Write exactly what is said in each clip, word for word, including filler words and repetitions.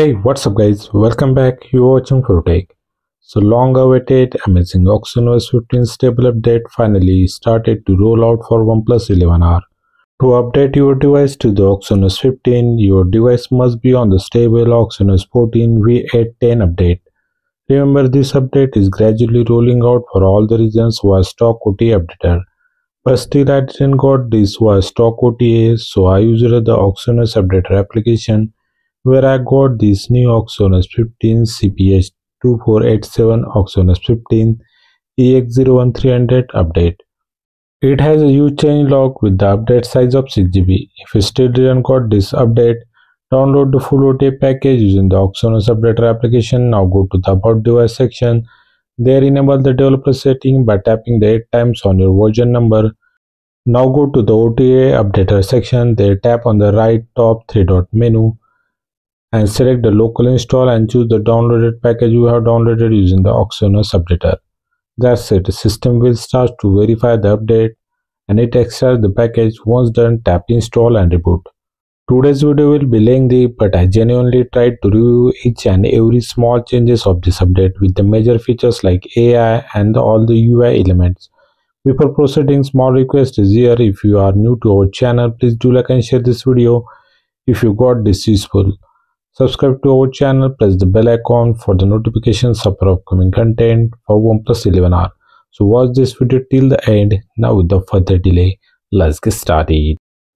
Hey, what's up guys? Welcome back. You're watching FuruTech. So long awaited amazing OxygenOS fifteen stable update finally started to roll out for OnePlus eleven R. To update your device to the OxygenOS fifteen, your device must be on the stable OxygenOS fourteen v eight ten update. Remember, this update is gradually rolling out for all the regions via stock O T A updater. But still I didn't got this via stock O T A, so I used the OxygenOS updater application where I got this new OxygenOS fifteen C P H two four eight seven OxygenOS fifteen E X zero one three hundred update. It has a huge change log with the update size of six G B. If you still didn't got this update, download the full O T A package using the OxygenOS updater application. Now go to the About Device section. There enable the developer setting by tapping the eight times on your version number. Now go to the O T A updater section. There tap on the right top three dot menu and select the local install and choose the downloaded package you have downloaded using the OxygenOS updater. That's it. The system will start to verify the update and it extracts the package. Once done, tap install and reboot. Today's video will be lengthy, but I genuinely tried to review each and every small changes of this update with the major features like A I and all the U I elements. Before proceeding, small request is here. If you are new to our channel, please do like and share this video if you got this useful. Subscribe to our channel, press the bell icon for the notifications of our upcoming content for OnePlus eleven R. So watch this video till the end. Now without further delay, let's get started.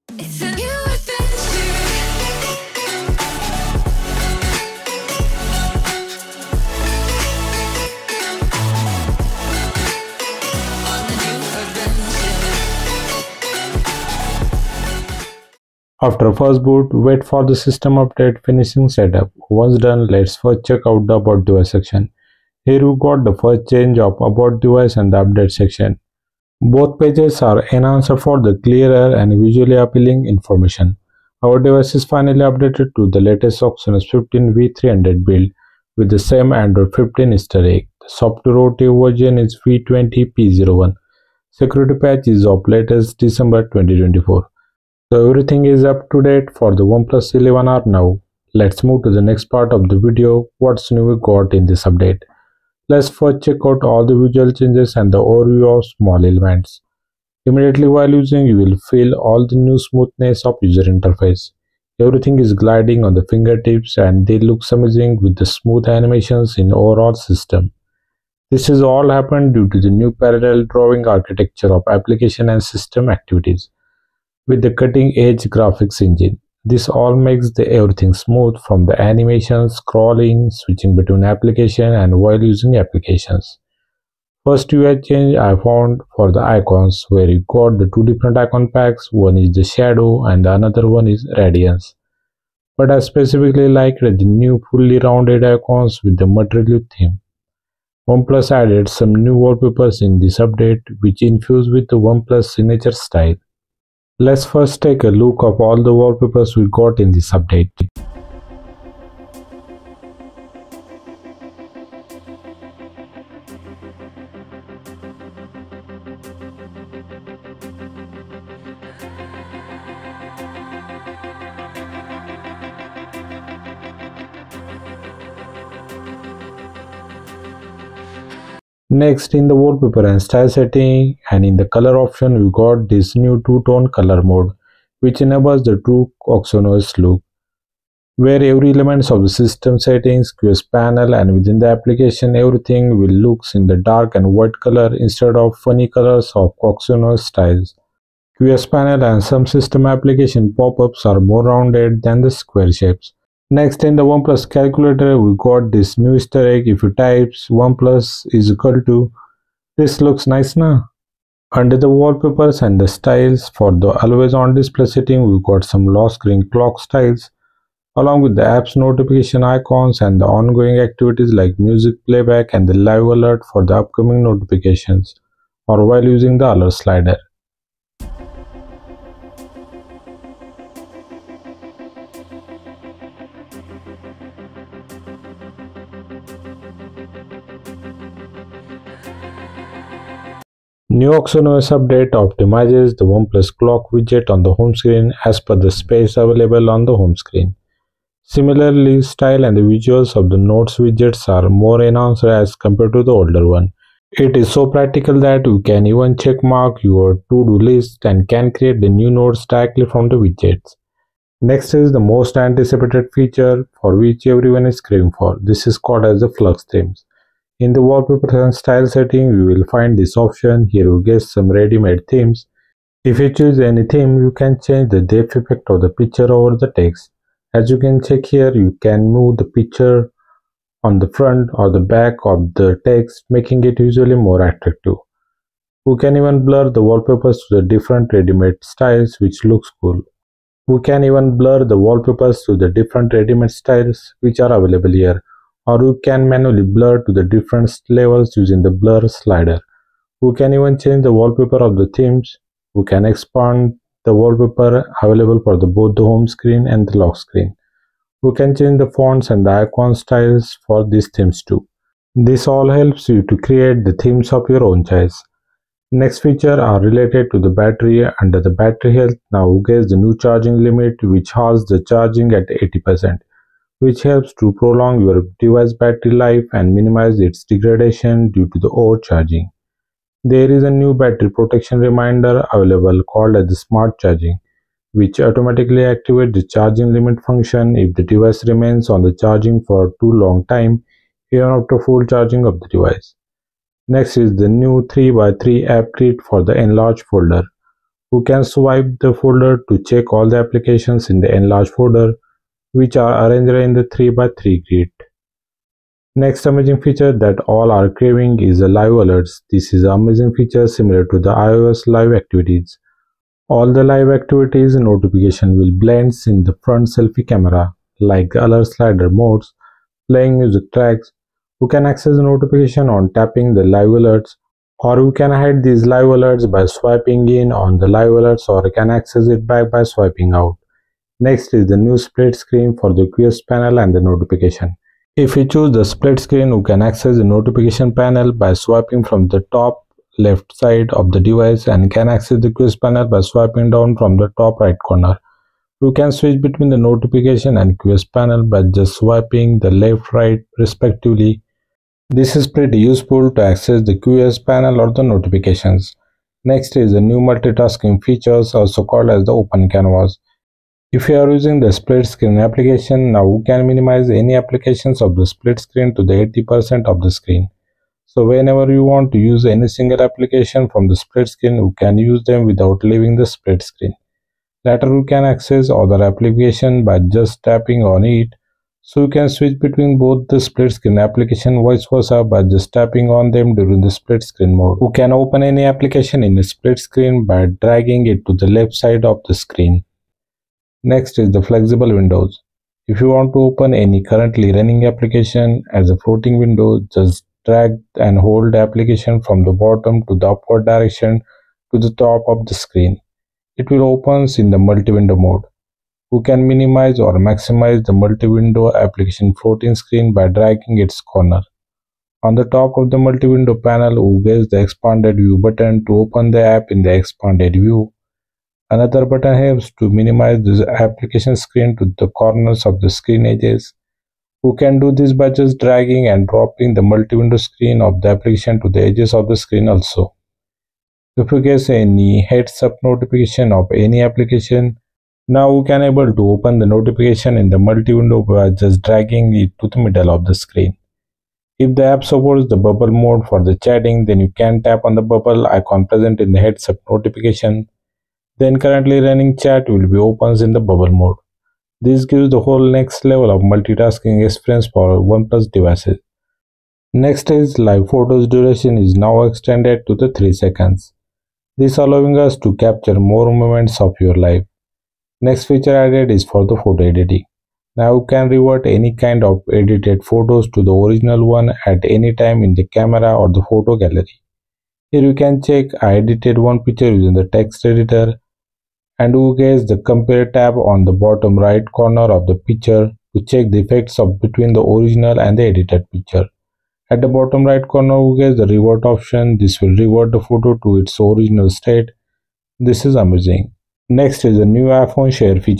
After first boot, wait for the system update finishing setup. Once done, let's first check out the About Device section. Here we got the first change of About Device and the update section. Both pages are enhanced for the clearer and visually appealing information. Our device is finally updated to the latest OxygenOS fifteen v three hundred build with the same Android fifteen Easter egg. The software O T A version is v twenty p zero one. Security patch is of latest December twenty twenty-four. So everything is up to date for the OnePlus eleven R now. Let's move to the next part of the video. What's new we got in this update? Let's first check out all the visual changes and the overview of small elements. Immediately while using, you will feel all the new smoothness of user interface. Everything is gliding on the fingertips and they look amazing with the smooth animations in overall system. This has all happened due to the new parallel drawing architecture of application and system activities with the cutting-edge graphics engine. This all makes the everything smooth from the animation, scrolling, switching between application and while using applications. First U I change I found for the icons, where you got the two different icon packs. One is the shadow and the another one is radiance. But I specifically liked the new fully rounded icons with the material theme. OnePlus added some new wallpapers in this update which infuse with the OnePlus signature style. Let's first take a look of all the wallpapers we got in this update. Next, in the wallpaper and style setting and in the color option, we got this new two-tone color mode which enables the true OxygenOS look, where every elements of the system settings, Q S panel and within the application, everything will looks in the dark and white color instead of funny colors of OxygenOS styles. Q S panel and some system application pop-ups are more rounded than the square shapes. Next, in the OnePlus calculator, we got this new Easter egg. If you types OnePlus is equal to, this looks nice now. Under the wallpapers and the styles, for the always on display setting, we got some lock screen clock styles along with the apps notification icons and the ongoing activities like music playback and the live alert for the upcoming notifications or while using the alert slider. New OxygenOS update optimizes the OnePlus clock widget on the home screen as per the space available on the home screen. Similarly, style and the visuals of the Notes widgets are more enhanced as compared to the older one. It is so practical that you can even check mark your to-do list and can create the new notes directly from the widgets. Next is the most anticipated feature for which everyone is craving for. This is called as the Flux themes. In the wallpaper and style setting, you will find this option. Here you get some ready-made themes. If you choose any theme, you can change the depth effect of the picture over the text. As you can check here, you can move the picture on the front or the back of the text, making it visually more attractive. You can even blur the wallpapers to the different ready-made styles, which looks cool. You can even blur the wallpapers to the different ready-made styles which are available here, or you can manually blur to the different levels using the blur slider. You can even change the wallpaper of the themes. You can expand the wallpaper available for the, both the home screen and the lock screen. You can change the fonts and the icon styles for these themes too. This all helps you to create the themes of your own choice. Next feature are related to the battery. Under the battery health, now you get the new charging limit which has the charging at eighty percent, which helps to prolong your device battery life and minimize its degradation due to the overcharging. There is a new battery protection reminder available called as the smart charging, which automatically activates the charging limit function if the device remains on the charging for too long time, even after full charging of the device. Next is the new three by three app grid for the enlarged folder. You can swipe the folder to check all the applications in the enlarged folder, which are arranged in the three by three grid. Next amazing feature that all are craving is the live alerts. This is an amazing feature similar to the iOS live activities. All the live activities notification will blend in the front selfie camera, like the alert slider modes, playing music tracks. You can access the notification on tapping the live alerts, or you can hide these live alerts by swiping in on the live alerts, or you can access it back by swiping out. Next is the new split screen for the Q S panel and the notification. If you choose the split screen, you can access the notification panel by swiping from the top left side of the device and can access the Q S panel by swiping down from the top right corner. You can switch between the notification and Q S panel by just swiping the left right respectively. This is pretty useful to access the Q S panel or the notifications. Next is the new multitasking features, also called as the open canvas. If you are using the split screen application, now you can minimize any applications of the split screen to the eighty percent of the screen. So whenever you want to use any single application from the split screen, you can use them without leaving the split screen. Later you can access other application by just tapping on it. So you can switch between both the split screen application vice versa by just tapping on them during the split screen mode. You can open any application in a split screen by dragging it to the left side of the screen. Next is the flexible windows. If you want to open any currently running application as a floating window, just drag and hold the application from the bottom to the upward direction to the top of the screen. It will open in the multi-window mode. You can minimize or maximize the multi-window application floating screen by dragging its corner. On the top of the multi-window panel, you get the expanded view button to open the app in the expanded view. Another button helps to minimize the application screen to the corners of the screen edges. You can do this by just dragging and dropping the multi-window screen of the application to the edges of the screen also. If you get any heads-up notification of any application, now you can able to open the notification in the multi-window by just dragging it to the middle of the screen. If the app supports the bubble mode for the chatting, then you can tap on the bubble icon present in the heads-up notification. Then currently running chat will be opened in the bubble mode. This gives the whole next level of multitasking experience for OnePlus devices. Next is live photos duration is now extended to the three seconds. This allowing us to capture more moments of your life. Next feature added is for the photo editing. Now you can revert any kind of edited photos to the original one at any time in the camera or the photo gallery. Here you can check I edited one picture using the text editor, and you get the compare tab on the bottom right corner of the picture to check the effects of between the original and the edited picture. At the bottom right corner you get the revert option. This will revert the photo to its original state. This is amazing. Next is the new iPhone share feature.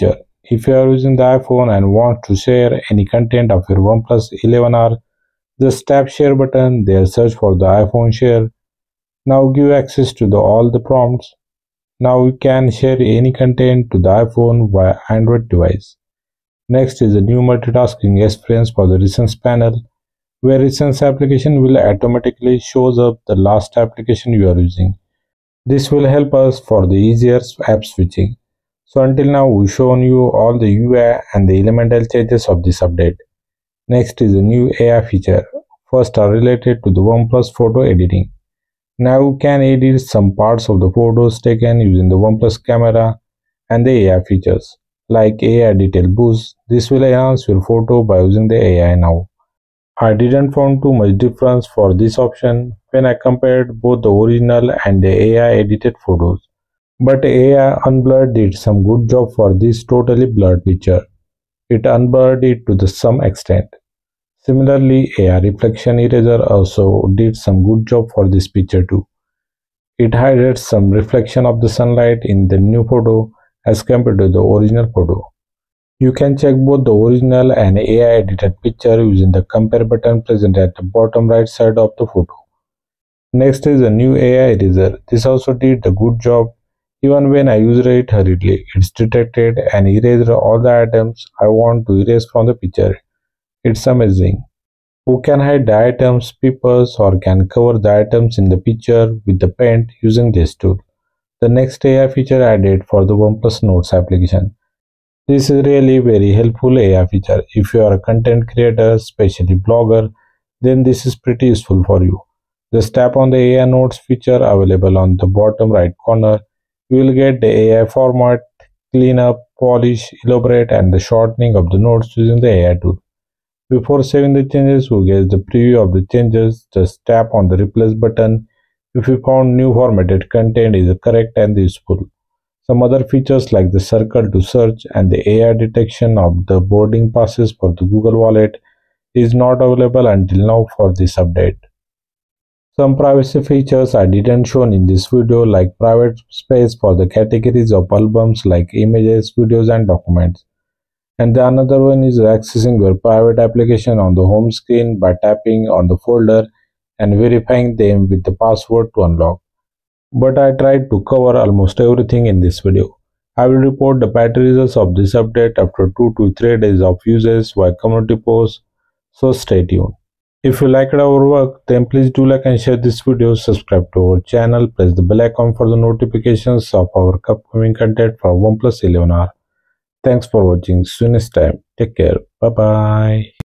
If you are using the iPhone and want to share any content of your OnePlus eleven R, just tap share button there, search for the iPhone share. Now give access to the, all the prompts. Now you can share any content to the iPhone via Android device. Next is the new multitasking experience for the recents panel, where recents application will automatically shows up the last application you are using. This will help us for the easier app switching. So until now we shown you all the U I and the elemental changes of this update. Next is the new A I feature. First are related to the OnePlus photo editing. Now you can edit some parts of the photos taken using the OnePlus camera and the A I features like A I detail boost. This will enhance your photo by using the A I now. I didn't find too much difference for this option when I compared both the original and the A I edited photos. But A I Unblurred did some good job for this totally blurred picture. It unblurred it to the some extent. Similarly, A I Reflection Eraser also did some good job for this picture too. It hides some reflection of the sunlight in the new photo as compared to the original photo. You can check both the original and A I edited picture using the compare button present at the bottom right side of the photo. Next is a new A I Eraser. This also did a good job. Even when I used it hurriedly, it's detected and erased all the items I want to erase from the picture. It's amazing. Who can hide the items, papers, or can cover the items in the picture with the paint using this tool. The next A I feature added for the OnePlus Notes application. This is really very helpful A I feature. If you are a content creator, especially blogger, then this is pretty useful for you. Just tap on the A I Notes feature available on the bottom right corner. You will get the A I format, cleanup, polish, elaborate, and the shortening of the notes using the A I tool. Before saving the changes, you get the preview of the changes. Just tap on the replace button if you found new formatted content is correct and useful. Some other features like the circle to search and the A I detection of the boarding passes for the Google Wallet is not available until now for this update. Some privacy features I didn't shown in this video, like private space for the categories of albums like images, videos and documents. And the another one is accessing your private application on the home screen by tapping on the folder and verifying them with the password to unlock. But I tried to cover almost everything in this video. I will report the battery results of this update after two to three days of usage via community posts, so stay tuned. If you liked our work, then please do like and share this video, subscribe to our channel, press the bell icon for the notifications of our upcoming content for OnePlus eleven R. Thanks for watching. See you next time. Take care. Bye bye.